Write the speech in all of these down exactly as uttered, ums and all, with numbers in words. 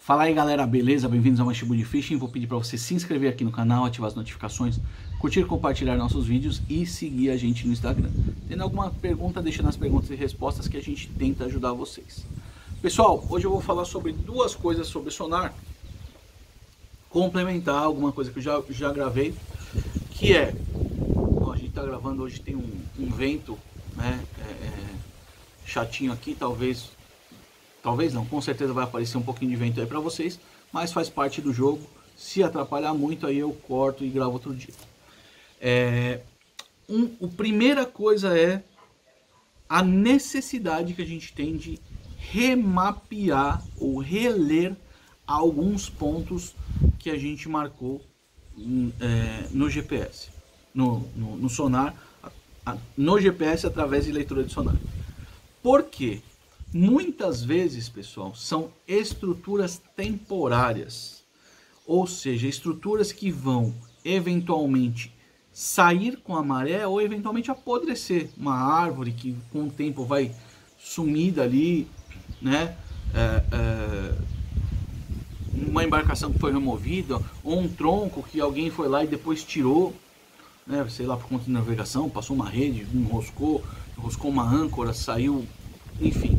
Fala aí galera, beleza? Bem-vindos ao Mashibud Fishing. Vou pedir para você se inscrever aqui no canal, ativar as notificações, curtir e compartilhar nossos vídeos e seguir a gente no Instagram. Tendo alguma pergunta, deixa nas perguntas e respostas que a gente tenta ajudar vocês. Pessoal, hoje eu vou falar sobre duas coisas sobre sonar, complementar alguma coisa que eu já, já gravei, que é, ó, a gente tá gravando hoje, tem um, um vento, né, é, é, chatinho aqui, talvez... Talvez não, com certeza vai aparecer um pouquinho de vento aí pra vocês, mas faz parte do jogo. Se atrapalhar muito aí eu corto e gravo outro dia. É, um, a primeira coisa é a necessidade que a gente tem de remapear ou reler alguns pontos que a gente marcou é, no G P S, no, no, no sonar, no G P S através de leitura de sonar. Por quê? Muitas vezes, pessoal, são estruturas temporárias, ou seja, estruturas que vão eventualmente sair com a maré ou eventualmente apodrecer. Uma árvore que com o tempo vai sumir dali, né? É, é, uma embarcação que foi removida, ou um tronco que alguém foi lá e depois tirou, né? Sei lá, por conta de navegação, passou uma rede, enroscou, enroscou uma âncora, saiu, enfim.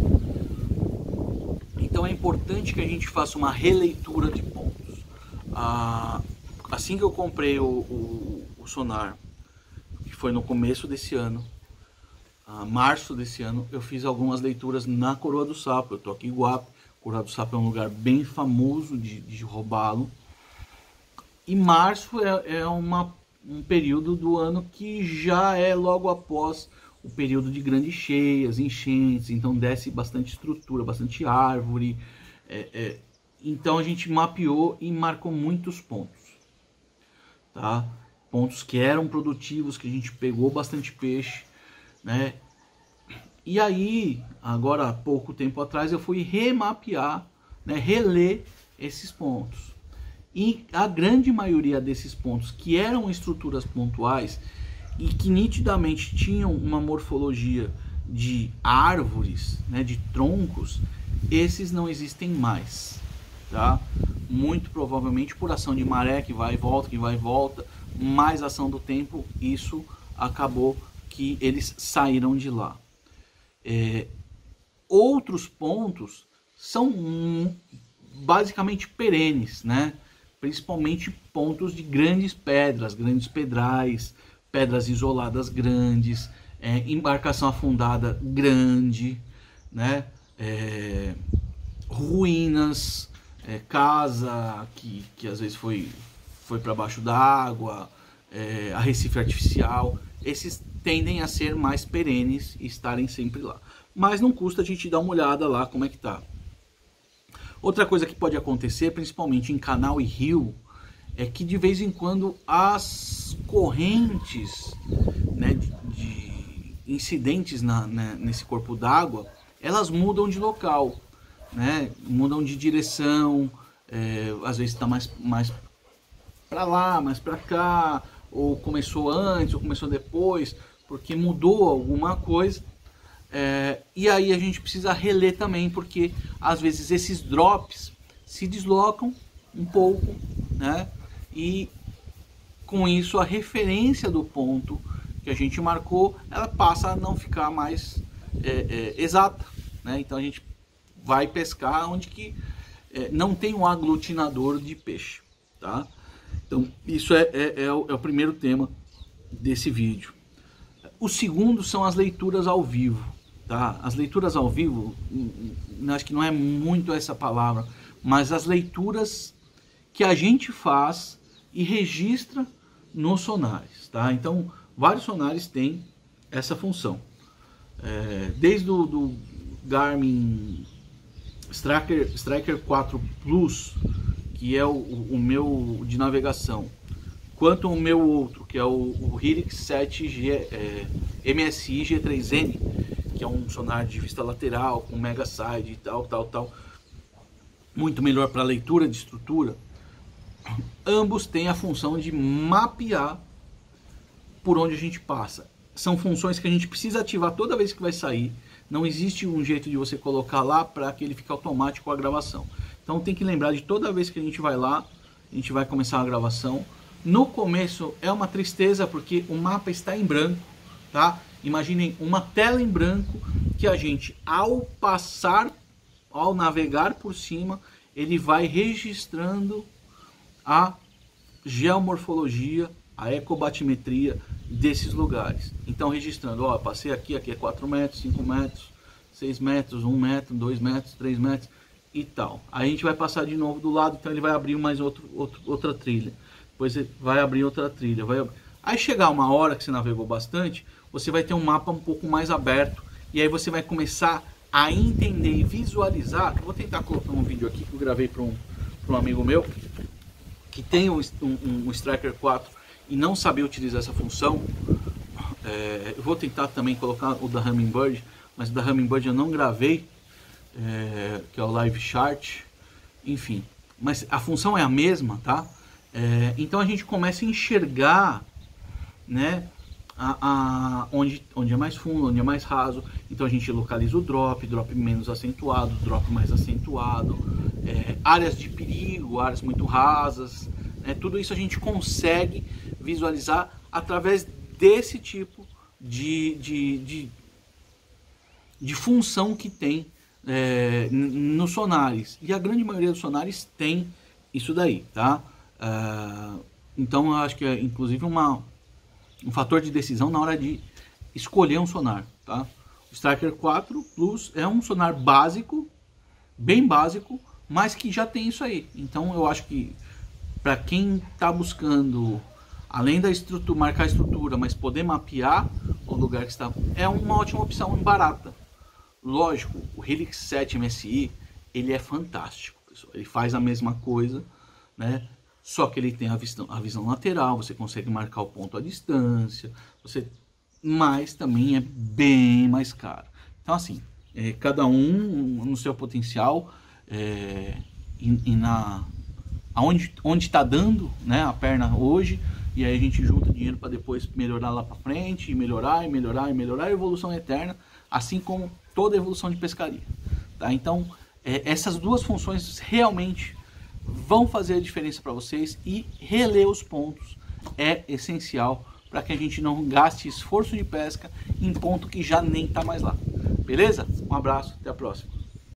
Então é importante que a gente faça uma releitura de pontos. Ah, assim que eu comprei o, o, o sonar, que foi no começo desse ano, ah, março desse ano, eu fiz algumas leituras na Coroa do Sapo. Eu tô aqui em Guape. Coroa do Sapo é um lugar bem famoso de, de robalo. E março é, é uma, um período do ano que já é logo após o período de grandes cheias, enchentes, então desce bastante estrutura, bastante árvore. É, é, então a gente mapeou e marcou muitos pontos, tá? Pontos que eram produtivos, que a gente pegou bastante peixe, né? E aí, agora há pouco tempo atrás, eu fui remapear, né, reler esses pontos. E a grande maioria desses pontos, que eram estruturas pontuais, e que nitidamente tinham uma morfologia de árvores, né, de troncos, esses não existem mais, tá? Muito provavelmente por ação de maré que vai e volta, que vai e volta, mais ação do tempo, isso acabou que eles saíram de lá. É, outros pontos são hum, basicamente perenes, né? Principalmente pontos de grandes pedras, grandes pedrais, pedras isoladas grandes, é, embarcação afundada grande, né? É, ruínas, é, casa que, que às vezes foi, foi para baixo d'água, é, arrecife artificial. Esses tendem a ser mais perenes e estarem sempre lá. Mas não custa a gente dar uma olhada lá como é que tá. Outra coisa que pode acontecer, principalmente em canal e rio, é que de vez em quando as correntes, né, de, de incidentes na, né, nesse corpo d'água, elas mudam de local, né, mudam de direção, é, às vezes está mais, mais para lá, mais para cá, ou começou antes, ou começou depois, porque mudou alguma coisa. É, e aí a gente precisa reler também, porque às vezes esses drops se deslocam um pouco, né? E com isso a referência do ponto que a gente marcou, ela passa a não ficar mais é, é, exata, né? Então a gente vai pescar onde que é, não tem um aglutinador de peixe, tá? Então isso é, é, é, o, é o primeiro tema desse vídeo. O segundo são as leituras ao vivo, tá? As leituras ao vivo, acho que não é muito essa palavra, mas as leituras que a gente faz e registra nos sonares, tá? Então, vários sonares têm essa função. É, desde o do Garmin Striker, Striker quatro Plus, que é o, o meu de navegação, quanto o meu outro, que é o, o Hirix sete G, é, M S I G três N, que é um sonar de vista lateral, com mega side e tal, tal, tal, muito melhor para leitura de estrutura. Ambos têm a função de mapear por onde a gente passa. São funções que a gente precisa ativar toda vez que vai sair. Não existe um jeito de você colocar lá para que ele fique automático a gravação. Então tem que lembrar de toda vez que a gente vai lá, a gente vai começar a gravação. No começo é uma tristeza porque o mapa está em branco, tá? Imaginem uma tela em branco que a gente, ao passar, ao navegar por cima, ele vai registrando a geomorfologia, a ecobatimetria desses lugares. Então registrando, ó, passei aqui, aqui é quatro metros, cinco metros, seis metros, um metro, dois metros, três metros e tal. Aí a gente vai passar de novo do lado, então ele vai abrir mais outro, outro, outra trilha. Depois ele vai abrir outra trilha. Vai abrir. Aí chegar uma hora que você navegou bastante, você vai ter um mapa um pouco mais aberto e aí você vai começar a entender e visualizar. Eu vou tentar colocar um vídeo aqui que eu gravei para um, para um amigo meu que tem um, um, um Striker quatro e não sabia utilizar essa função. É, eu vou tentar também colocar o da Humminbird, mas o da Humminbird eu não gravei, é, que é o Live Chart, enfim. Mas a função é a mesma, tá? É, então a gente começa a enxergar, né, a, a, onde, onde é mais fundo, onde é mais raso. Então a gente localiza o drop, drop menos acentuado, drop mais acentuado, é, áreas de perigo, áreas muito rasas, né, tudo isso a gente consegue visualizar através desse tipo de, de, de, de função que tem é, nos sonares. E a grande maioria dos sonares tem isso daí, tá? Uh, então eu acho que é inclusive uma, um fator de decisão na hora de escolher um sonar, tá? O Striker quatro Plus é um sonar básico, bem básico, mas que já tem isso aí. Então eu acho que para quem está buscando, além da estrutura, marcar a estrutura, mas poder mapear o lugar que está, é uma ótima opção e barata. Lógico, o Helix sete M S I ele é fantástico, pessoal. Ele faz a mesma coisa, né? Só que ele tem a visão, a visão lateral, você consegue marcar o ponto à distância, você, mas também é bem mais caro. Então assim, é, cada um no seu potencial, é, e, e na aonde onde está dando, né, a perna hoje, e aí a gente junta dinheiro para depois melhorar lá para frente, e melhorar, e melhorar, e melhorar, a evolução eterna, assim como toda evolução de pescaria, tá? Então é, essas duas funções realmente vão fazer a diferença para vocês, e reler os pontos é essencial para que a gente não gaste esforço de pesca em ponto que já nem está mais lá. Beleza? Um abraço, até a próxima.